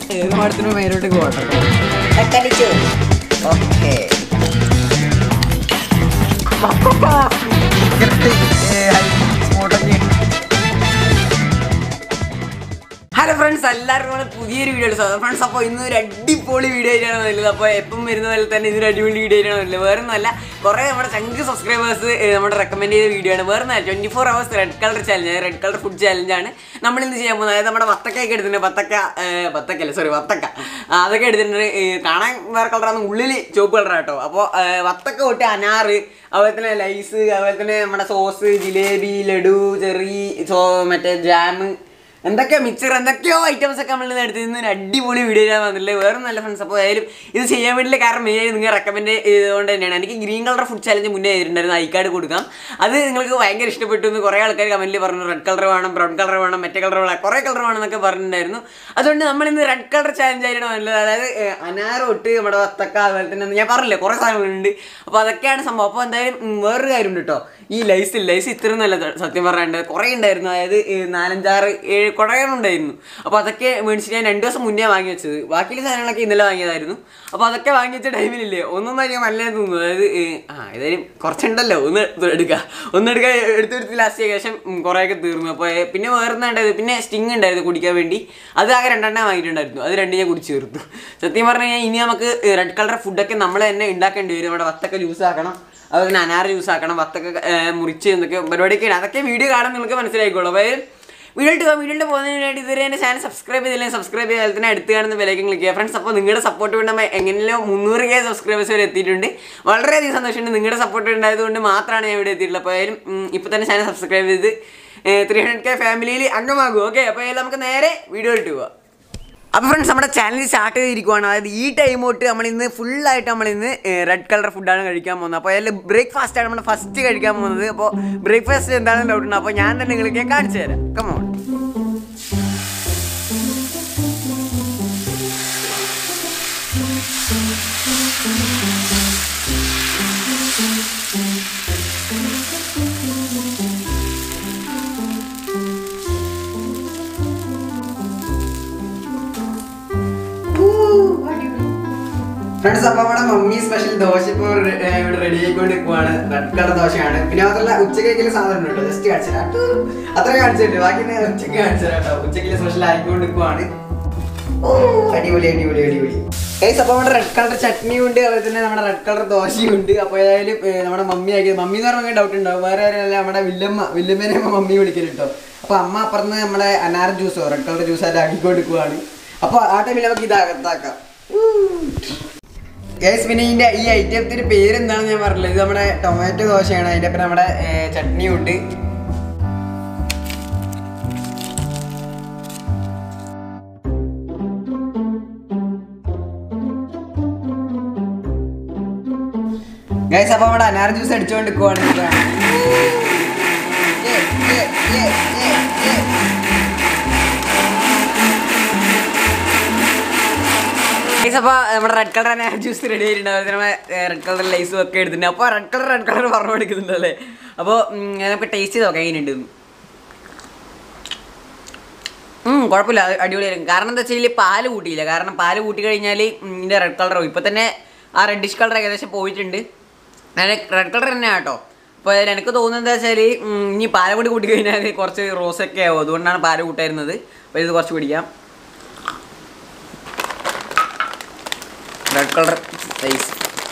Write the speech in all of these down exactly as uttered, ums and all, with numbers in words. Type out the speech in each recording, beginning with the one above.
ഏതുമാടത്തിനും മേലോട്ട് പോകട്ടെ. Okay hello friends, എല്ലാവർക്കും നമ്മുടെ പുതിയൊരു വീഡിയോ ആണ് ഫ്രണ്ട്സ്. അപ്പോൾ ഇന്നൊരു അടിപൊളി വീഡിയോ ആയിട്ടാണ് വരുന്നത്. അപ്പോൾ എപ്പം വരുന്ന പോലെ തന്നെ ഇതൊരു അടിപൊളി വീഡിയോ ആയിട്ടാണ് വരുന്നത്. വേറെ ഒന്നുമല്ല, കുറേ നമ്മുടെ ചങ്ക് സബ്സ്ക്രൈബേഴ്സ് നമ്മുടെ റെക്കമെൻഡ് ചെയ്ത വീഡിയോ ആണ്. വേറെ ഒന്നല്ല, twenty four hours red colour challenge, red colour food ചാലഞ്ചാണ് നമ്മളിന്ന് ചെയ്യാൻ പോകുന്നത്. അതായത് നമ്മുടെ വത്തക്കയൊക്കെ എടുത്തിട്ടുണ്ട്. വത്തക്ക വത്തക്കല്ല സോറി വത്തക്ക അതൊക്കെ എടുത്തിട്ടുണ്ട്. കാണാൻ വേറെ കളറാണ്, ഉള്ളിൽ ചുവപ്പ് കളറാട്ടോ. അപ്പോൾ വത്തക്ക തൊട്ട് അനാറ്, അതുപോലെ തന്നെ ലൈസ്, അതുപോലെ തന്നെ നമ്മുടെ sauce, jalebi, laddu, cherry, so മറ്റേ ജാം, എന്തൊക്കെയോ മിക്സർ, എന്തൊക്കെയോ ഐറ്റംസ് ഒക്കെ നമ്മൾ ഇന്ന് എടുത്ത് ഇന്ന് അടിപൊളി വീഡിയോ ഞാൻ വന്നില്ലേ. വേറെ നല്ല ഫ്രണ്ട്സ്. അപ്പോൾ ആയാലും ഇത് ചെയ്യാൻ വേണ്ടിയുള്ള കാരണം മെയിനായി നിങ്ങൾ റെക്കമെൻഡ് ചെയ്തുകൊണ്ട് തന്നെയാണ്. എനിക്ക് ഗ്രീൻ കളർ ഫുഡ് ചാലഞ്ച് മുന്നേ ചെയ്തിട്ടുണ്ടായിരുന്നു, ഐ കാർഡ് കൊടുക്കാം. അത് നിങ്ങൾക്ക് ഭയങ്കര ഇഷ്ടപ്പെട്ടു എന്ന് കുറേ ആൾക്കാർ കമൻറ്റിൽ പറഞ്ഞു. റെഡ് കളർ വേണം, ബ്രൗൺ കളർ വേണം, മറ്റേ കളർ വേണം, കുറേ കളർ വേണം എന്നൊക്കെ പറഞ്ഞിട്ടുണ്ടായിരുന്നു. അതുകൊണ്ട് നമ്മളിന്ന് റെഡ് കളർ ചാലഞ്ച് ആയിട്ടാണ് വന്നത്. അതായത് അനാറ് തൊട്ട് നമ്മുടെ വത്തക്ക, അതുപോലെ തന്നെ ഞാൻ പറഞ്ഞില്ലേ കുറേ സാധനങ്ങളുണ്ട്. അപ്പോൾ അതൊക്കെയാണ് സംഭവം. അപ്പോൾ എന്തായാലും വേറൊരു കാര്യമുണ്ട് കേട്ടോ, ഈ ലൈസ് ലൈസ് ഇത്ര നല്ല സത്യം പറയാണ്ട് കുറേ ഉണ്ടായിരുന്നു. അതായത് നാലഞ്ചാറ് ഏഴ് കുറേ ഉണ്ടായിരുന്നു. അപ്പോൾ അതൊക്കെ മേടിച്ച് ഞാൻ രണ്ട് ദിവസം മുന്നേ വാങ്ങി വെച്ചത്. ബാക്കിയുള്ള സാധനങ്ങളൊക്കെ ഇന്നലെ വാങ്ങിയതായിരുന്നു. അപ്പോൾ അതൊക്കെ വാങ്ങി വെച്ച ടൈമിലില്ലേ ഒന്നൊന്നും ഞാൻ നല്ലതെന്ന് തോന്നുന്നു. അതായത് ആ ഏതായാലും കുറച്ചുണ്ടല്ലോ, ഒന്ന് എടുക്കുക ഒന്നെടുക്കുക എടുത്തെടുത്ത് ലാസ്റ്റ് ശേഷം കുറേയൊക്കെ തീർന്നു. അപ്പോൾ പിന്നെ വേറൊന്നുണ്ടായത്, പിന്നെ സ്റ്റിങ് ഉണ്ടായിരുന്നു കുടിക്കാൻ വേണ്ടി. അത് ആകെ രണ്ടെണ്ണം വാങ്ങിയിട്ടുണ്ടായിരുന്നു. അത് രണ്ട് ഞാൻ കുടിച്ച് തീർത്തു. സത്യം പറഞ്ഞു കഴിഞ്ഞാൽ ഇനി നമുക്ക് റെഡ് കളർ ഫുഡൊക്കെ നമ്മൾ തന്നെ ഉണ്ടാക്കേണ്ടി വരും. നമ്മുടെ വത്തക്ക ജ്യൂസ് ആക്കണം, അതുപോലെ തന്നെ അനാറ് ജ്യൂസ് ആക്കണം, വത്തക്ക മുറിച്ച് എന്തൊക്കെ പരിപാടിയൊക്കെയാണ്. അതൊക്കെ വീഡിയോ കാണാൻ നിങ്ങൾക്ക് മനസ്സിലായിക്കോളൂ. അപ്പോൾ വീഡിയോ ഇട്ട് വീഡിയോയിൽ പോകുന്നതിന് വേണ്ടി ഇതുവരെ എൻ്റെ ചാനൽ സബ്സ്ക്രൈബ് ചെയ്തില്ലെങ്കിൽ സബ്സ്ക്രൈബ് ചെയ്താൽ തന്നെ അടുത്ത് കാണുന്ന ബെലൈക്കൻ ക്ലിക്ക് ചെയ്യുക ഫ്രണ്ട്സ്. അപ്പോൾ നിങ്ങളുടെ സപ്പോർട്ട് വേണ്ട എങ്ങനെയോ മുന്നൂറ് കെ സബ്സ്ക്രൈബേഴ്സ് വരെ എത്തിയിട്ടുണ്ട്. വളരെയധികം സന്തോഷമുണ്ട്. നിങ്ങളുടെ സപ്പോർട്ട് ഉണ്ടായതുകൊണ്ട് മാത്രമാണ് ഞാൻ ഇവിടെ എത്തിയിട്ടുള്ളത്. അപ്പോൾ ആയാലും ഇപ്പോൾ തന്നെ ചാനൽ സബ്സ്ക്രൈബ് ചെയ്ത് ത്രീ ഹൺഡ്രഡ് കെ ഫാമിലിയിൽ അംഗമാകും. ഓക്കെ, അപ്പോൾ ആയാലും നമുക്ക് നേരെ വീഡിയോ ഇട്ട് പോവാം. അപ്പോൾ ഫ്രണ്ട്സ്, നമ്മുടെ ചാനൽ സ്റ്റാർട്ട് ചെയ്തിരിക്കുവാണ്. അതായത് ഈ ടൈം തൊട്ട് നമ്മളിന്ന് ഫുള്ളായിട്ട് നമ്മളിന്ന് റെഡ് കളർ ഫുഡാണ് കഴിക്കാൻ പോകുന്നത്. അപ്പോൾ അതിൽ ബ്രേക്ക്ഫാസ്റ്റാണ് നമ്മൾ ഫസ്റ്റ് കഴിക്കാൻ പോകുന്നത്. അപ്പോൾ ബ്രേക്ക്ഫാസ്റ്റ് എന്താണെന്ന് ഡൗട്ടുണ്ട്. അപ്പോൾ ഞാൻ തന്നെ നിങ്ങൾക്ക് കാണിച്ചു തരാം. കമോൺ. ഫ്രണ്ട്സ്, അപ്പോൾ നമ്മുടെ മമ്മി സ്പെഷ്യൽ ദോശ ഇപ്പോൾ ഇവിടെ റെഡി ആയിക്കൊണ്ട് നിൽക്കുവാണ്. റെഡ് കളർ ദോശയാണ്. പിന്നെ മാത്രമല്ല ഉച്ചക്കേക്കുള്ള സാധനം കേട്ടോ, ജസ്റ്റ് കാണിച്ചു തരാം. അത്ര കാണിച്ചിട്ടുണ്ട്, ബാക്കി ഉച്ചയ്ക്ക് കാണിച്ചു തരാം കേട്ടോ. ഉച്ചയ്ക്കുള്ള സ്പെഷ്യൽ ആയിക്കൊണ്ട് നിൽക്കുവാണ്. ഓ അടിപൊളി അടിപൊളി അടിപൊളി ഗൈസ്. അപ്പോൾ നമ്മുടെ റെഡ് കളർ ചട്നിയും ഉണ്ട്, അതുപോലെ തന്നെ നമ്മുടെ റെഡ് കളർ ദോശയും ഉണ്ട്. അപ്പോൾ ഏതായാലും നമ്മുടെ മമ്മി ആക്കി മമ്മി എന്ന് പറഞ്ഞാൽ ഡൗട്ട് ഉണ്ടാവും. വേറെ ആരല്ല, നമ്മുടെ വില്ലമ്മ വില്ലമ്മേനെ നമ്മൾ മമ്മി വിളിക്കൽ കേട്ടോ. അപ്പോൾ അമ്മ അപ്പുറത്ത് നമ്മുടെ അനാർ ജ്യൂസോ റെഡ് കളർ ജ്യൂസായിട്ട് ആക്കിക്കൊണ്ട് നിൽക്കുവാണ്. അപ്പോൾ ആ ടൈമിൽ നമുക്ക് ഇതാകത്താക്കാം ഗൈസ്. പിന്നെ ഇതിൻ്റെ ഈ ഐറ്റത്തിൻ്റെ പേര് എന്താണെന്ന് ഞാൻ പറഞ്ഞില്ല. ഇത് നമ്മുടെ ടൊമാറ്റോ ദോശയാണ്. അതിൻ്റെ ഒപ്പം നമ്മുടെ ചട്നിയും ഉണ്ട്. ഗൈസ്, അപ്പോൾ നമ്മുടെ അനാർ ജ്യൂസ് അടിച്ചുകൊണ്ട് നിൽക്കുവാണ്. അപ്പോൾ നമ്മുടെ റെഡ് കളർ അനാർ ജ്യൂസ് റെഡി ആയിട്ടുണ്ട്. അതുപോലെ നമ്മുടെ റെഡ് കളർ ലൈസും ഒക്കെ എടുത്തിട്ടുണ്ട്. അപ്പോൾ റെഡ് കളർ റെഡ് കളർ പറഞ്ഞു എടുക്കുന്നുണ്ടല്ലേ. അപ്പോൾ നമുക്ക് ടേസ്റ്റ് ചെയ്ത് നോക്കാം എങ്ങനെയുണ്ട്. കുഴപ്പമില്ല, അടിപൊളിയായിരിക്കും. കാരണം എന്താ വെച്ചാൽ പാല് കൂട്ടിയില്ല. കാരണം പാല് കൂട്ടി കഴിഞ്ഞാൽ ഇതിൻ്റെ റെഡ് കളർ ഇപ്പോൾ തന്നെ ആ റെഡിഷ് കളർ ഏകദേശം പോയിട്ടുണ്ട്. റെഡ് കളർ തന്നെയാണ് കേട്ടോ. അപ്പോൾ എനിക്ക് തോന്നുന്നത് എന്താ വെച്ചാൽ ഇനി പാല് കൂടി കൂട്ടി കഴിഞ്ഞാൽ കുറച്ച് റോസൊക്കെ ആവും. അതുകൊണ്ടാണ് പാല് കൂട്ടായിരുന്നത്. അപ്പോൾ ഇത് കുറച്ച് പിടിക്കാം. റെഡ് കളർ റൈസ്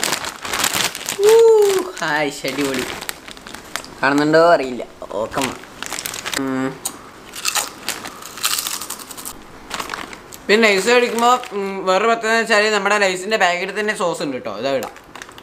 ഹായ് അടിപൊളി. കാണുന്നുണ്ടോ അറിയില്ല. ഓക്കെ, പിന്നെ ലൈസ് കഴിക്കുമ്പോൾ വേറെ പറ്റുന്നത് വെച്ചാൽ നമ്മുടെ ലൈസിൻ്റെ പാക്കറ്റിൽ തന്നെ സോസ് ഉണ്ട് കേട്ടോ. ഇതാ ഇടാം.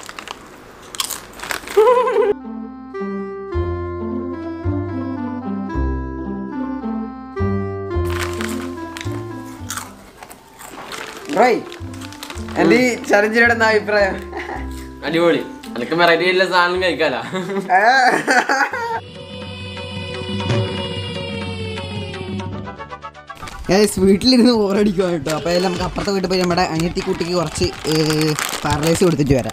എന്റെ ഈ ചലഞ്ചിനോട് എന്താ അഭിപ്രായം? അടിപൊളി. അതൊക്കെ വെറൈറ്റി ആയിട്ടുള്ള സാധനം കഴിക്കാലോ. വീട്ടിലിരുന്ന് ബോറടിക്കുക കേട്ടോ. അപ്പോൾ അതിൽ നമുക്ക് അപ്പുറത്തെ വീട്ടിൽ പോയി നമ്മുടെ അനിയത്തി കുട്ടിക്ക് കുറച്ച് പാർലേസ് കൊടുത്തിട്ട് വരാം.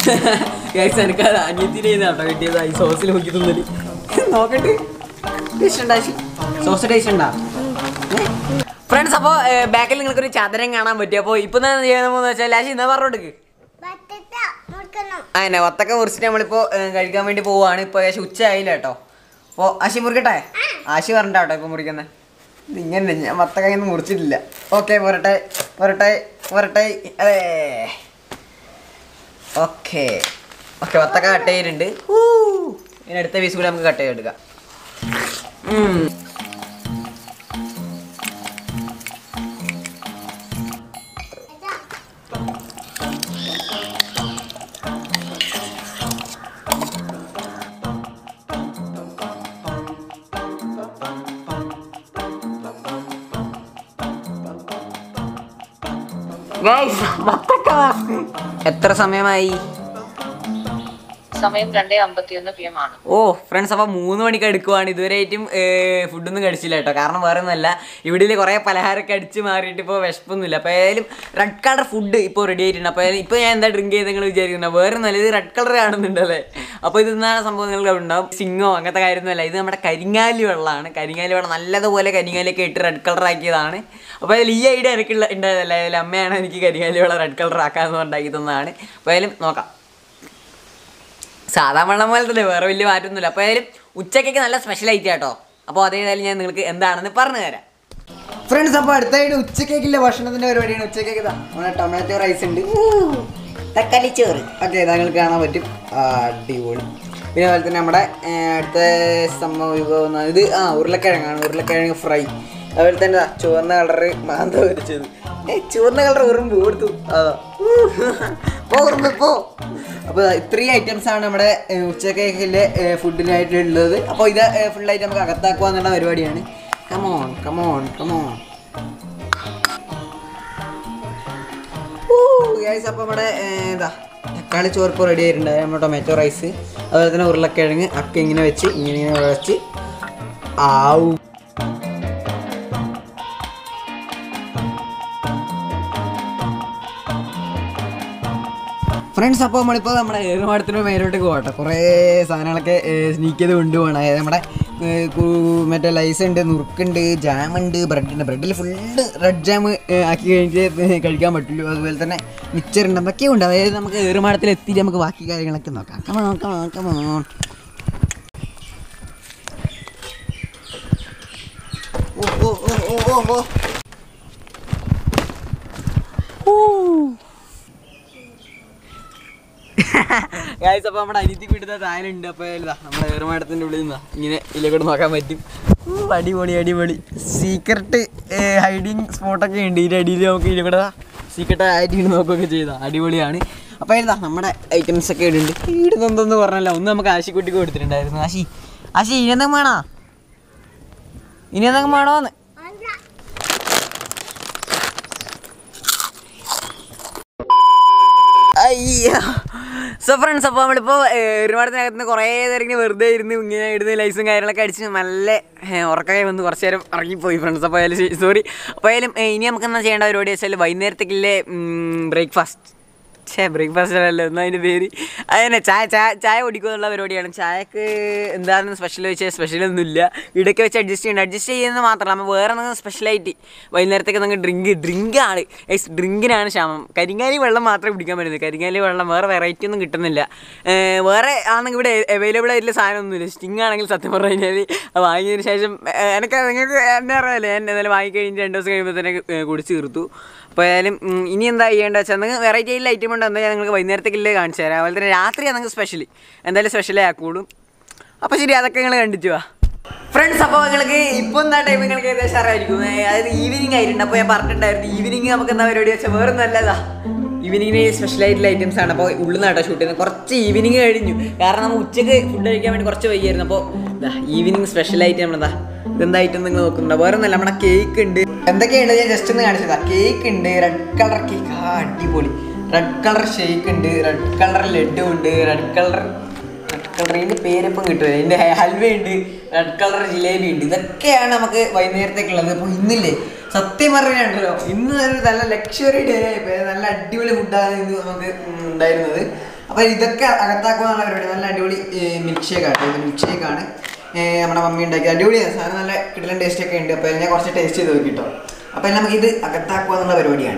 എനിക്ക് അനിയത്തിൻ്റെ കേട്ടോ കിട്ടിയത് ഈ സോസിൽ നോക്കി തിന്നല് നോക്കട്ടെ ടേസ്റ്റ് ഉണ്ടാ സോസ് ടേസ്റ്റ് ഉണ്ടാ ഫ്രണ്ട്സ്. അപ്പോൾ ബാക്കിൽ നിങ്ങൾക്കൊരു ചതുരം കാണാൻ പറ്റും. അപ്പോൾ ഇപ്പം എന്താ ചെയ്യാൻ പോകുന്നത് വെച്ചാൽ ലാശി എന്നാ പറഞ്ഞോട്ട് അതന്നെ വത്തക്ക മുറിച്ചിട്ട് നമ്മളിപ്പോൾ കഴിക്കാൻ വേണ്ടി പോവുകയാണ്. ഇപ്പോൾ ഏകദേശം ഉച്ച ആയില്ല കേട്ടോ. അപ്പോൾ ആശി മുറിക്കട്ടെ? ആശി പറഞ്ഞിട്ടാ കേട്ടോ ഇപ്പം മുറിക്കുന്നത്. ഇങ്ങനെ ഞാൻ വത്തക്ക ഒന്നും മുറിച്ചിട്ടില്ല. ഓക്കെ പോരട്ടെ പോരട്ടെ പോരട്ടെ അതെ ഓക്കെ ഓക്കെ വത്തക്ക കട്ട് ചെയ്തിട്ടുണ്ട്. ഇനി അടുത്ത പീസ് കൂടി നമുക്ക് കട്ട് ചെയ്തെടുക്കാം. എത്ര സമയമായി? സമയം രണ്ടേ അമ്പത്തിയൊന്ന് പി എം ആണ്. ഓ ഫ്രണ്ട്സ്, അപ്പോൾ മൂന്ന് മണിക്ക് എടുക്കുവാണ്. ഇതുവരെയായിട്ടും ഫുഡൊന്നും കഴിച്ചില്ല കേട്ടോ. കാരണം വേറെ ഒന്നുമല്ല, ഇവിടെ കുറേ പലഹാരമൊക്കെ അടിച്ച് മാറിയിട്ട് ഇപ്പോൾ വിശപ്പൊന്നുമില്ല. അപ്പോൾ ഏതായാലും റെഡ് കളർ ഫുഡ് ഇപ്പോൾ റെഡി ആയിട്ടുണ്ട്. അപ്പോൾ ഇപ്പോൾ ഞാൻ എന്താ ഡ്രിങ്ക് ചെയ്ത് നിങ്ങൾ വിചാരിക്കുന്നത്? വേറെ ഒന്നുമല്ല, ഇത് റെഡ് കളർ കാണുന്നുണ്ടല്ലേ. അപ്പോൾ ഇത് എന്താണ് സംഭവം നിങ്ങൾക്ക് അവിടെ ഉണ്ടാവും. സിങ്ങോ അങ്ങനത്തെ കാര്യമൊന്നുമല്ല, ഇത് നമ്മുടെ കരിങ്ങാലി വെള്ളമാണ്. കരിങ്ങാലി വെള്ളം നല്ലതുപോലെ കരിങ്ങാലിയൊക്കെ ഇട്ട് റെഡ് കളർ ആക്കിയതാണ്. അപ്പോൾ അതിൽ ഈ ഐഡിയ എനിക്കുള്ള ഉണ്ടായതല്ല, അതിൽ അമ്മയാണ് എനിക്ക് കരിങ്ങാലി വെള്ളം റെഡ് കളർ ആക്കാമെന്ന് ഉണ്ടാക്കി തന്നതാണ്. അപ്പോൾ അതിലും നോക്കാം. സാധാ വെള്ളം പോലെ തന്നെ, വേറെ വലിയ മാറ്റമൊന്നുമില്ല. അപ്പോൾ ഏതായാലും ഉച്ചക്കൊക്കെ നല്ല സ്പെഷ്യൽ ആയിട്ട് കേട്ടോ. അപ്പോൾ അതേതായാലും ഞാൻ നിങ്ങൾക്ക് എന്താണെന്ന് പറഞ്ഞു തരാം ഫ്രണ്ട്സ്. അപ്പോൾ അടുത്തായിട്ട് ഉച്ചക്കേക്കില്ല ഭക്ഷണത്തിൻ്റെ പരിപാടിയാണ്. ഉച്ചക്കേക്ക് ഇതാ നമ്മുടെ ടൊമാറ്റോ റൈസ് ഉണ്ട്, തക്കാളി ചോറ് ഓക്കെ ഇതാ നിങ്ങൾക്ക് കാണാൻ പറ്റും. അടിപൊളി. പിന്നെ അതുപോലെ തന്നെ നമ്മുടെ അടുത്ത സംഭവം വിഭവം ഇത് ആ ഉരുളക്കിഴങ്ങാണ്. ഉരുളക്കിഴങ്ങ് ഫ്രൈ. അതുപോലെ തന്നെ ചുവന്ന കളറ് മാന്ത വരച്ചത്. ഏ ചുവന്ന കളർ ഉറുമ്പ് കൊടുത്തു. അതാ പോ ഉറുമ്പ് പോ. അപ്പോൾ ഇത്രയും ഐറ്റംസ് ആണ് നമ്മുടെ ഉച്ചക്കേക്കിലെ ഫുഡിനായിട്ടുള്ളത്. അപ്പോൾ ഇത് ഫുള്ളായിട്ട് നമുക്ക് അകത്താക്കുക എന്നുള്ള പരിപാടിയാണ്. Come on come on come on. ഗൈസ്, അപ്പോൾ നമ്മുടെ ഇതാ തക്കാളി ചോർപ്പ് റെഡി ആയിട്ടുണ്ടായി. നമ്മുടെ ടൊമാറ്റോ റൈസ്, അതുപോലെ തന്നെ ഉരുളക്കിഴങ്ങ് ഒക്കെ ഇങ്ങനെ വെച്ച് ഇങ്ങനെ ഇങ്ങനെ വെച്ച് ആവും. ഫ്രണ്ട്സ്, അപ്പോൾ നമ്മളിപ്പോൾ നമ്മുടെ ഏറുമാടത്തിന് മേലോട്ടേക്ക് പോകട്ടെ. കുറേ സാധനങ്ങളൊക്കെ സ്നീക്ക് ചെയ്ത് കൊണ്ടുപോകണം. അതായത് നമ്മുടെ മറ്റേ ലൈസ് ഉണ്ട്, നുറുക്കുണ്ട്, ജാമുണ്ട്, ബ്രെഡുണ്ട്. ബ്രെഡിൽ ഫുള്ള് റെഡ് ജാം ആക്കി കഴിഞ്ഞിട്ട് കഴിക്കാൻ പറ്റുള്ളൂ. അതുപോലെ തന്നെ മിക്സറുണ്ട്, എന്തൊക്കെയും ഉണ്ട്. അതായത് നമുക്ക് ഏറുമാടത്തിൽ എത്തിയിട്ട് നമുക്ക് ബാക്കി കാര്യങ്ങളൊക്കെ നോക്കാം. Come on come on come on. Oh oh oh oh oh oh guys, അപ്പോൾ നമ്മുടെ അനിയത്തി വീട്ടിൽ താനുണ്ട്. അപ്പോൾ നമ്മുടെ ഏറുമാടത്തിൻ്റെ ഉള്ളിൽ നിന്നാ ഇങ്ങനെ ഇതിലേക്കൂടെ നോക്കാൻ പറ്റും. അടിപൊളി അടിപൊളി സീക്രട്ട് ഹൈഡിങ് സ്പോട്ടൊക്കെ ഉണ്ട്. ഇതിൻ്റെ അടിയിൽ നമുക്ക് ഇതിലൂടെ സീക്രട്ട് ആയിട്ട് നോക്കുകയൊക്കെ ചെയ്താൽ അടിപൊളിയാണ്. അപ്പോൾ ഇതാ നമ്മുടെ ഐറ്റംസ് ഒക്കെ ഇടുന്നുണ്ട്. ഇടുന്നെന്തെന്ന് പറഞ്ഞല്ലോ, ഒന്ന് നമുക്ക് ആശിക്കുട്ടിക്ക് കൊടുത്തിട്ടുണ്ടായിരുന്നു. ആശി ആശി ഇനി എന്തെങ്കിലും വേണോ? ഇനി എന്തെങ്കിലും വേണോന്ന്? അയ്യോ. സോ ഫ്രണ്ട്സ്, അപ്പോൾ നമ്മളിപ്പോൾ ഒരുപാടത്തിനകത്ത് നിന്ന് കുറേ നേരം ഇങ്ങനെ വെറുതെ ഇരുന്ന് ഇങ്ങനെ ഇടുന്ന ലൈസും കാര്യങ്ങളൊക്കെ അടിച്ച് നല്ല ഉറക്കമായി വന്ന് കുറച്ച് നേരം ഇറങ്ങിപ്പോയി ഫ്രണ്ട്സ്. അപ്പോൾ അതിൽ സോറി. അപ്പോൾ അതിലും ഇനി നമുക്ക് എന്താ ചെയ്യേണ്ട പരിപാടി വെച്ചാൽ വൈകുന്നേരത്തേക്കുള്ള ബ്രേക്ക്ഫാസ്റ്റ് ഛേ ബ്രേക്ക്ഫാസ്റ്റ് അല്ലല്ലോ എന്നാൽ അതിൻ്റെ പേര് അതന്നെ ചായ ചായ ചായ കുടിക്കുന്നുള്ള പരിപാടിയാണ്. ചായക്ക് എന്താണെന്ന് സ്പെഷ്യൽ വെച്ചാൽ സ്പെഷ്യലൊന്നുമില്ല, ഇടയ്ക്ക് വെച്ച് അഡ്ജസ്റ്റ് ചെയ്യണം. അഡ്ജസ്റ്റ് ചെയ്യുന്നത് മാത്രമല്ല, നമ്മൾ വേറെ എന്തെങ്കിലും സ്പെഷ്യലായിട്ട് വൈകുന്നേരത്തേക്ക് നമുക്ക് ഡ്രിങ്ക് ഡ്രിങ്കാണ് എക്സ് ഡ്രിങ്കിനാണ് ക്ഷാമം. കരിങ്ങാലി വെള്ളം മാത്രമേ കുടിക്കാൻ പറ്റുന്നത്. കരിങ്ങാലി വെള്ളം വേറെ വെറൈറ്റി ഒന്നും കിട്ടുന്നില്ല. വേറെ ആണെങ്കിൽ ഇവിടെ അവൈലബിൾ ആയിട്ടുള്ള സാധനമൊന്നുമില്ല. സ്റ്റിങ് ആണെങ്കിൽ സത്യം പറഞ്ഞു കഴിഞ്ഞാൽ അത് വാങ്ങിയതിന് ശേഷം എനിക്ക് നിങ്ങൾക്ക് എന്നെ അറിയാമല്ലോ, ഞാൻ എന്തായാലും വാങ്ങിക്കഴിഞ്ഞ് രണ്ട് ദിവസം കഴിയുമ്പോൾ തന്നെ കുടിച്ച് തീർത്തു. അപ്പോൾ ഏതായാലും ഇനി എന്താ ചെയ്യേണ്ടത് വെച്ചാൽ നിങ്ങൾക്ക് വെറൈറ്റി ആയിട്ടുള്ള ഐറ്റം ഉണ്ട്, എന്താ നിങ്ങൾക്ക് വൈകുന്നേരത്തേക്കില്ലേ കാണിച്ചു തരാം. അതുപോലെ തന്നെ രാത്രിയാണ് നിങ്ങൾക്ക് സ്പെഷ്യലി എന്തായാലും സ്പെഷ്യലേ ആക്കുള്ളൂ. അപ്പോൾ ശരി, അതൊക്കെ നിങ്ങൾ കണ്ടിട്ട് വാ ഫ്രണ്ട്സ്. അപ്പോൾ നിങ്ങൾക്ക് ഇപ്പോൾ എന്താ ടൈം നിങ്ങൾക്ക് ഏകദേശം അറിയായിരിക്കും, അതായത് ഈവനിങ് ആയിട്ടുണ്ട്. അപ്പോൾ ഞാൻ പറഞ്ഞിട്ടുണ്ടായിരുന്നു ഈവനിങ് നമുക്ക് എന്താ പരിപാടി വെച്ചാൽ വേറെ നല്ലതാ. ഈവനിങ്ങിന് സ്പെഷ്യൽ ആയിട്ടുള്ള ഐറ്റംസ് ആണ്. അപ്പോൾ ഉള്ളിൽ നിന്നാട്ടോ ഷൂട്ട് ചെയ്യുന്നത്. കുറച്ച് ഈവനിങ് കഴിഞ്ഞു, കാരണം നമ്മൾ ഉച്ചയ്ക്ക് ഫുഡ് കഴിക്കാൻ വേണ്ടി കുറച്ച് വയ്യായിരുന്നു. അപ്പോൾ ഇതാ ഈവനിങ് സ്പെഷ്യലായിട്ട് നമ്മളെന്താ ഇതെന്താ ഐറ്റം നിങ്ങൾ നോക്കുന്നുണ്ടോ? വേറെ ഒന്നല്ല, നമ്മുടെ കേക്ക് ഉണ്ട്. എന്തൊക്കെയുണ്ട് ഞാൻ ജസ്റ്റ് ഒന്ന് കാണിച്ചതാ. കേക്ക് ഉണ്ട്, റെഡ് കളർ കേക്ക്, ആ അടിപൊളി. റെഡ് കളർ ഷേക്ക് ഉണ്ട്, റെഡ് കളർ ലഡു ഉണ്ട്, റെഡ് കളർ റെഡ് കളർ ഇതിൻ്റെ പേരിപ്പം കിട്ടും, ഇതിൻ്റെ ഹൽവ ഉണ്ട്, റെഡ് കളർ ജിലേബി ഉണ്ട്. ഇതൊക്കെയാണ് നമുക്ക് വൈകുന്നേരത്തേക്കുള്ളത്. അപ്പോൾ ഇന്നില്ലേ സത്യം പറഞ്ഞാണ്ടല്ലോ, ഇന്ന് ഒരു നല്ല ലക്ഷറി ഡേ ആയിപ്പോയി. നല്ല അടിപൊളി ഫുഡാണ് ഇന്ന് നമുക്ക് ഉണ്ടായിരുന്നത്. അപ്പോൾ ഇതൊക്കെ അകത്താക്കുക എന്നുള്ള പരിപാടി. നല്ല അടിപൊളി മിൽക്ക് ഷേക്കാണ്. ഇത് മിൽക്ക് ഷേക്കാണ് നമ്മുടെ മമ്മി ഉണ്ടാക്കി. അടിപൊളിയാണ് സാധനം, നല്ല കിടിലൻ ടേസ്റ്റ് ഒക്കെ ഉണ്ട്. അപ്പോൾ ഞാൻ കുറച്ച് ടേസ്റ്റ് ചെയ്ത് നോക്കിട്ടോ. അപ്പോൾ നമുക്ക് ഇത് അകത്താക്കുക എന്നുള്ള പരിപാടിയാണ്.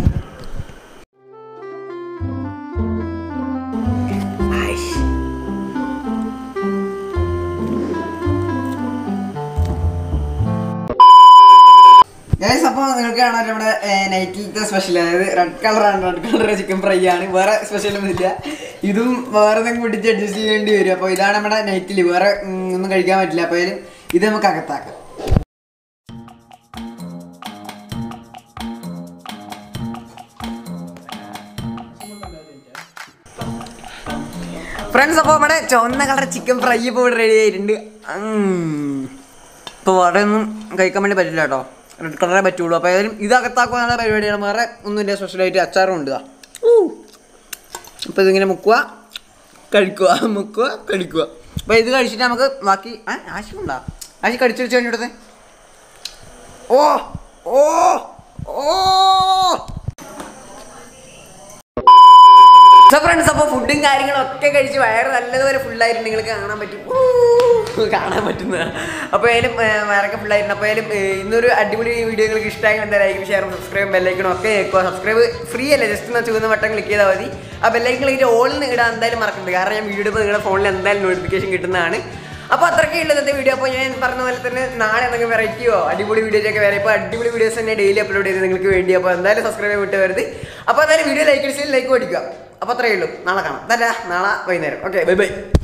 ഗൈസ്, അപ്പോൾ നിങ്ങൾക്ക് കാണാൻ നമ്മുടെ നൈറ്റിലത്തെ സ്പെഷ്യൽ, അതായത് റെഡ് കളറാണ്. റെഡ് കളർ ചിക്കൻ ഫ്രൈ ആണ്, വേറെ സ്പെഷ്യലൊന്നും ഇല്ല. ഇതും വേറെ എന്തെങ്കിലും പൊട്ടിച്ച് അഡ്ജസ്റ്റ് ചെയ്യേണ്ടി വരും. അപ്പോൾ ഇതാണ് നമ്മുടെ നൈറ്റിൽ, വേറെ ഒന്നും കഴിക്കാൻ പറ്റില്ല. അപ്പോൾ ഇത് നമുക്ക് അകത്താക്കാം. ഫ്രണ്ട്സ്, അപ്പോൾ നമ്മുടെ ചുവന്ന കളർ ചിക്കൻ ഫ്രൈ ഇപ്പോൾ റെഡി ആയിട്ടുണ്ട്. ഇപ്പോൾ വേറെ ഒന്നും കഴിക്കാൻ വേണ്ടി പറ്റില്ല കേട്ടോ, റെഡ് കളറേ പറ്റുള്ളൂ. അപ്പോൾ ഏതായാലും ഇത് അകത്താക്കുക എന്നുള്ള പരിപാടിയാണ്, വേറെ ഒന്നുമില്ല. സ്പെഷ്യലായിട്ട് അച്ചാറും ഉണ്ട്. അപ്പോൾ ഇതിങ്ങനെ മുക്കുക, കഴിക്കുക, മുക്കുക, കഴിക്കുക. അപ്പോൾ ഇത് കഴിച്ചിട്ട് നമുക്ക് ബാക്കി ആശുണ്ടോ ആശി കടിച്ചു വെച്ച് കഴിഞ്ഞിടത്തെ. ഓ ഓ ഓ ഫ്രണ്ട്സ്, അപ്പോൾ ഫുഡും കാര്യങ്ങളും ഒക്കെ കഴിച്ച് വയറ് നല്ലതുപോലെ ഫുള്ളായിട്ട് നിങ്ങൾക്ക് കാണാൻ പറ്റും, കാണാൻ പറ്റുന്ന. അപ്പോൾ അതിലും വയറൊക്കെ ഫുള്ളായിരുന്നു. അപ്പോൾ അതിലും ഇന്നൊരു അടിപൊളി വീഡിയോ നിങ്ങൾക്ക് ഇഷ്ടമായി എന്തായാലും ഷെയറും സബ്സ്ക്രൈബും ബെല്ലൈക്കണും ഒക്കെ കേൾക്കുക. സബ്സ്ക്രൈബ് ഫ്രീ അല്ലേ, ജസ്റ്റ് ഒന്ന് ചുവന്ന ബട്ടൺ ക്ലിക്ക് ചെയ്താൽ മതി. ആ ബെല്ലൈക്കൺ ഇതിൻ്റെ ഓളിൽ ഇടാൻ എന്തായാലും മറക്കരുത്, കാരണം ഞാൻ വീഡിയോ ഇപ്പോൾ നിങ്ങളുടെ ഫോണിൽ എന്തായാലും നോട്ടിഫിക്കേഷൻ കിട്ടുന്നതാണ്. അപ്പോൾ അത്രയ്ക്ക് ഉള്ളത് ഇന്നത്തെ വീഡിയോ. അപ്പോൾ ഞാൻ പറഞ്ഞ പോലെ തന്നെ നാളെ എന്തെങ്കിലും വെറൈറ്റിയോ അടിപൊളി വീഡിയോസ് ഒക്കെ വരാം. ഇപ്പോൾ അടിപൊളി വീഡിയോസ് തന്നെ ഡെയിലി അപ്ലോഡ് ചെയ്ത് നിങ്ങൾക്ക് വേണ്ടി. അപ്പോൾ എന്തായാലും സബ്സ്ക്രൈബ് വിട്ട് വരുത്. അപ്പോൾ എന്തായാലും വീഡിയോ ലൈക്ക് അടിച്ചാൽ ലൈക്ക് ഓടിക്കുക. അപ്പോൾ അത്രയേ ഉള്ളൂ. നാളെ കാണാം. തരാ നാളെ വൈകുന്നേരം. Okay, bye by.